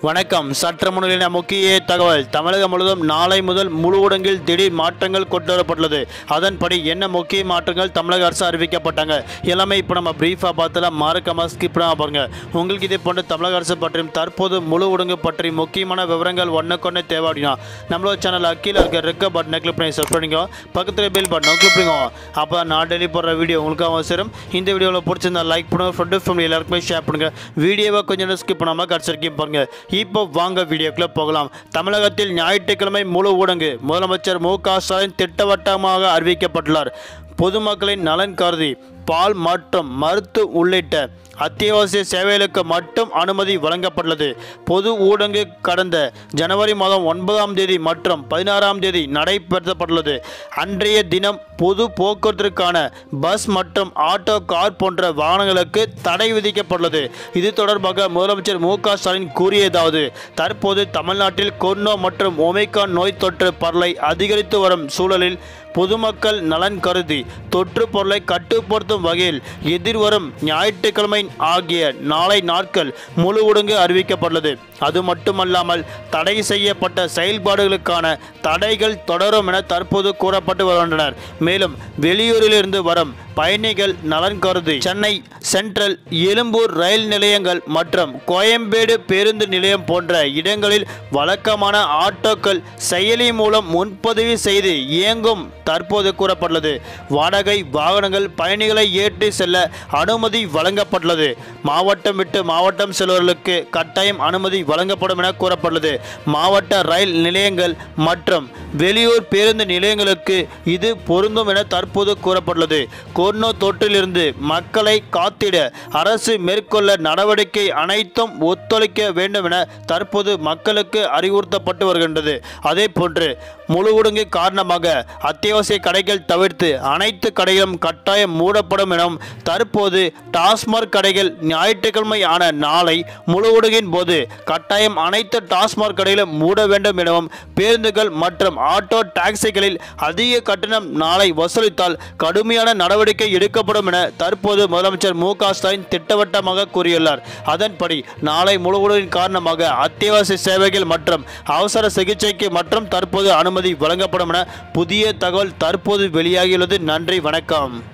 வணக்கம். சற்று முன்னிலையான முக்கிய தகவல். தமிழகம் முழுவதும் நாளை முதல் முழு ஊரடங்கில் திடீர் மாற்றங்கள் கொண்டு வரப்பட்டுள்ளது. அதன்படி என்ன முக்கிய மாற்றங்கள் தமிழக அரசு அறிவிக்கப்பட்டாங்க எல்லாமே இப்போ நம்ம பிரீஃபாக பார்த்தலாம். மறக்காம ஸ்கிப் பண்ணாம பாருங்க. உங்களுக்கு இதே போன்ற தமிழக அரசு பற்றியும் தற்போது முழு ஊரடங்கு பற்றி முக்கியமான விவரங்கள் ஒன்றுக்கொன்னே தேவை அப்படின்னா நம்மளோட சேனல் கீழே இருக்க ரெக்க பட்டனை கிளிக் பண்ணி சப்ஸ்கிரைப் பண்ணிக்கோ. பக்கத்தில் பெல் பட்டனை கிளிக் பண்ணிக்கோ. அப்போ நான் டெய்லி போடுற வீடியோ உங்களுக்கு அவசரம். இந்த வீடியோவில் பிடிச்சிருந்தா லைக் பண்ணுங்க, ஃப்ரெண்டு ஃபேமிலி எல்லாருக்குமே ஷேர் பண்ணுங்க. வீடியோவை கொஞ்சம் ஸ்கிப் பண்ணாமல் கடைசிக்கும் பாருங்க. இப்போ வாங்க வீடியோக்குள்ள போகலாம். தமிழகத்தில் ஞாயிற்றுக்கிழமை முழு ஊரடங்கு முதலமைச்சர் மு.க. ஸ்டாலின் திட்டவட்டமாக அறிவிக்கப்பட்டுள்ளார். பொதுமக்களின் நலன் கருதி பால் மற்றும் மருத்துவ உள்ளிட்ட அத்தியாவசிய சேவைகளுக்கு மட்டும் அனுமதி வழங்கப்பட்டுள்ளது. பொது ஊரடங்கு கடந்த ஜனவரி மாதம் 9ஆம் தேதி மற்றும் 16ஆம் தேதி நடைபெறப்பட்டுள்ளது. அன்றைய தினம் பொது போக்குவரத்திற்கான பஸ் மற்றும் ஆட்டோ, கார் போன்ற வாகனங்களுக்கு தடை விதிக்கப்பட்டுள்ளது. இது தொடர்பாக முதலமைச்சர் மு.க. ஸ்டாலின் கூறியதாவது: தற்போது தமிழ்நாட்டில் கொரோனா மற்றும் ஒமைக்ரான் நோய் தொற்று பரவலை அதிகரித்து வரும் சூழலில் பொதுமக்கள் நலன் கருதி தொற்று பொருளை கட்டுப்படுத்தும் வகையில் எதிர்வரும் ஞாயிற்றுக்கிழமை ஆகிய நாளை நாட்கள் முழு ஊரடங்கு அறிவிக்கப்பட்டுள்ளது. அது மட்டுமல்லாமல் தடை செய்யப்பட்ட செயல்பாடுகளுக்கான தடைகள் தொடரும் என தற்போது கூறப்பட்டு வருகின்றனர். மேலும் வெளியூரிலிருந்து வரும் பயணிகள் நலன் கருதி சென்னை சென்ட்ரல், எழும்பூர் ரயில் நிலையங்கள் மற்றும் கோயம்பேடு பேருந்து நிலையம் போன்ற இடங்களில் வழக்கமான ஆட்டோக்கள் செயலி மூலம் முன்பதிவு செய்து இயங்கும் தற்போது கூறப்பட்டுள்ளது. வாடகை வாகனங்கள் பயணிகளை ஏற்றி செல்ல அனுமதி வழங்கப்பட்டுள்ளது. மாவட்டம் விட்டு மாவட்டம் செல்வர்களுக்கு கட்டாயம் அனுமதி வழங்கப்படும் என கூறப்பட்டுள்ளது. மாவட்ட ரயில் நிலையங்கள் மற்றும் வெளியூர் பேருந்து நிலையங்களுக்கு இது பொருந்தும் என தற்போது கூறப்பட்டுள்ளது. கொரோனா தொற்றிலிருந்து மக்களை காத்திட அரசு மேற்கொள்ள நடவடிக்கை அனைத்தும் ஒத்துழைக்க வேண்டும் என தற்போது மக்களுக்கு அறிவுறுத்தப்பட்டு வருகின்றது. அதே போன்று முழு ஊரடங்கு காரணமாக அத்தியாவசிய கடைகள் தவிர்த்து அனைத்து கடைகளும் கட்டாயம் மூடப்படும் எனவும் தற்போது டாஸ்மாக் கடைகள் ஞாயிற்றுக்கிழமை ஆன நாளை முழு ஊரடங்கின் போது கட்டாயம் அனைத்து டாஸ்மாக் கடைகளும் மூட வேண்டும் எனவும் பேருந்துகள் மற்றும் ஆட்டோ டாக்ஸிகளில் அதிக கட்டணம் நாளை வசூலித்தால் கடுமையான நடவடிக்கை எடுக்கப்படும் என தற்போது முதலமைச்சர் மு.க. ஸ்டாலின் திட்டவட்டமாக கூறியுள்ளார். அதன்படி நாளை முழு ஊரடங்கின் காரணமாக அத்தியாவசிய சேவைகள் மற்றும் அவசர சிகிச்சைக்கு மற்றும் தற்போது அனுமதி வழங்கப்படும் என புதிய தகவல் தற்போது வெளியாகியுள்ளது. நன்றி, வணக்கம்.